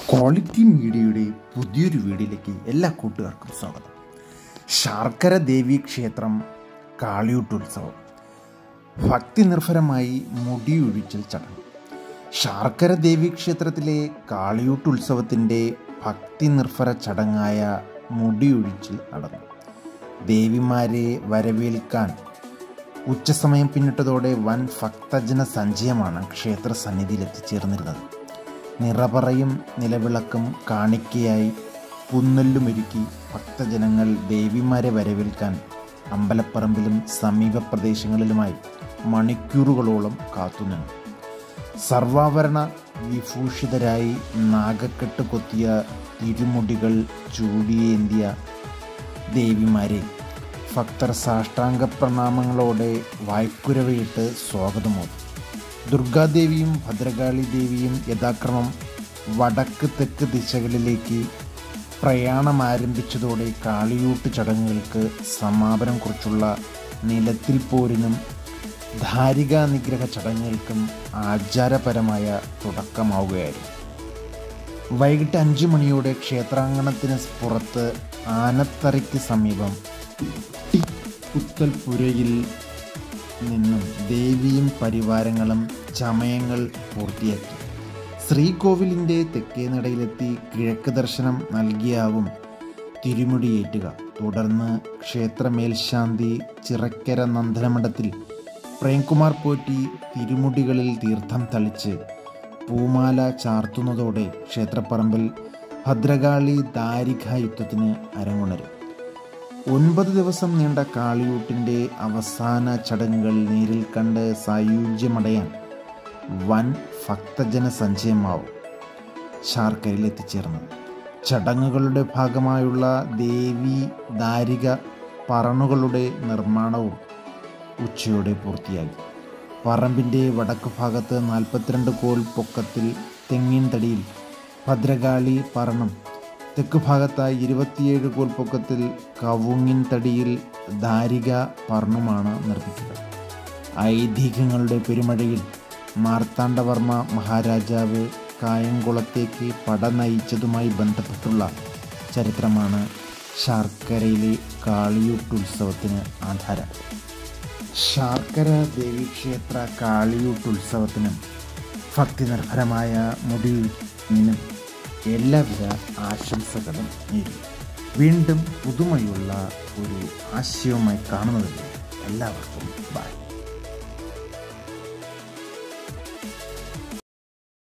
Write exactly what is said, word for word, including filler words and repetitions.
Quality മീഡിയയുടെ പുതിയൊരു വീഡിയോയിലേക്ക് എല്ലാ കൂട്ടുകാർക്കും സ്വാഗതം. ശാർക്കര ദേവി ക്ഷേത്രം കാളിയൂട്ടുത്സവം ഭക്തി നിർഭരമായി മുടിയൊഴിച്ചൽ ചടങ്ങ്. ശാർക്കര ദേവി ക്ഷേത്രത്തിലെ കാളിയൂട്ടുത്സവത്തിൻ്റെ ഭക്തി നിർഭര ചടങ്ങായ മുടിയൊഴിച്ചിൽ നടന്നു. ദേവിമാരെ വരവേൽക്കാൻ ഉച്ചസമയം പിന്നിട്ടതോടെ വൻ ഭക്തജന സഞ്ചയമാണ് ക്ഷേത്ര സന്നിധിയിൽ എത്തിച്ചേർന്നിരുന്നത്. നിറപറയും നിലവിളക്കും കാണിക്കയായി പുന്നെല്ലുമൊരുക്കി ഭക്തജനങ്ങൾ ദേവിമാരെ വരവേൽക്കാൻ അമ്പലപ്പറമ്പിലും സമീപ പ്രദേശങ്ങളിലുമായി മണിക്കൂറുകളോളം കാത്തുനിന്നു. സർവാഭരണ വിഭൂഷിതരായി നാഗക്കെട്ട് കൊത്തിയ തിരുമുടികൾ ചൂടിയേന്തിയ ദേവിമാരെ ഭക്തർ സാഷ്ടാംഗ പ്രണാമങ്ങളോടെ വായ്ക്കുരവയിട്ട് സ്വാഗതമോദി. ദുർഗാദേവിയും ഭദ്രകാളി ദേവിയും യഥാക്രമം വടക്ക് തെക്ക് ദിശകളിലേക്ക് പ്രയാണം ആരംഭിച്ചതോടെ കാളിയൂട്ട് ചടങ്ങുകൾക്ക് സമാപനം കുറിച്ചുള്ള നിലത്തിൽ പോരിനും ധാരികാ നിഗ്രഹ ചടങ്ങുകൾക്കും ആചാരപരമായ തുടക്കമാവുകയായിരുന്നു. വൈകിട്ട് അഞ്ചു മണിയോടെ ക്ഷേത്രാങ്കണത്തിന് പുറത്ത് ആനത്തറയ്ക്ക് സമീപം ടി പുത്തൽപുരയിൽ നിന്നും ദേവിയും പരിവാരങ്ങളും ചമയങ്ങൾ പൂർത്തിയാക്കി ശ്രീകോവിലിൻ്റെ തെക്കേ നടയിലെത്തി കിഴക്ക് ദർശനം നൽകിയാവും തിരുമുടിയേറ്റുക. തുടർന്ന് ക്ഷേത്ര മേൽശാന്തി ചിറക്കര നന്ദനമഠത്തിൽ പ്രേംകുമാർ പോറ്റി തിരുമുടികളിൽ തീർത്ഥം തളിച്ച് പൂമാല ചാർത്തുന്നതോടെ ക്ഷേത്രപ്പറമ്പിൽ ഭദ്രകാളി ദാരികാ യുദ്ധത്തിന് അരങ്ങുണരും. ഒൻപത് ദിവസം നീണ്ട കാളിയൂട്ടിൻ്റെ അവസാന ചടങ്ങുകൾ നേരിൽ കണ്ട് സായുജ്യമടയാൻ വൻ ഭക്തജന സഞ്ചയമാവും ശാർക്കരയിൽ എത്തിച്ചേർന്നത്. ചടങ്ങുകളുടെ ഭാഗമായുള്ള ദേവി ദാരിക പറണുകളുടെ നിർമ്മാണവും ഉച്ചയോടെ പൂർത്തിയാക്കി. പറമ്പിൻ്റെ വടക്ക് ഭാഗത്ത് നാൽപ്പത്തിരണ്ട് കോൽ പൊക്കത്തിൽ തെങ്ങിൻ തടിയിൽ ഭദ്രകാളി പറണും തെക്ക് ഭാഗത്തായി ഇരുപത്തിയേഴ് കോൽ പൊക്കത്തിൽ കവുങ്ങിൻ തടിയിൽ ദാരിക പറണുമാണ് നിർമ്മിക്കുക. ഐതിഹ്യങ്ങളുടെ പെരുമഴയിൽ മാർത്താണ്ഡവർമ്മ മഹാരാജാവ് കായംകുളത്തേക്ക് പട നയിച്ചതുമായി ബന്ധപ്പെട്ടുള്ള ചരിത്രമാണ് ശാർക്കരയിലെ കാളിയൂട്ടുത്സവത്തിന് ആധാരം. ശാർക്കര ദേവീക്ഷേത്ര കാളിയൂട്ടുത്സവത്തിനും ഭക്തിനിർഭരമായ മുടിയൊഴിച്ചിലിനും എല്ലാവിധ ആശംസകളും നേരുന്നു. വീണ്ടും പുതുമയുള്ള ഒരു ആശയവുമായി കാണുന്നതിന് എല്ലാവർക്കും ബൈ.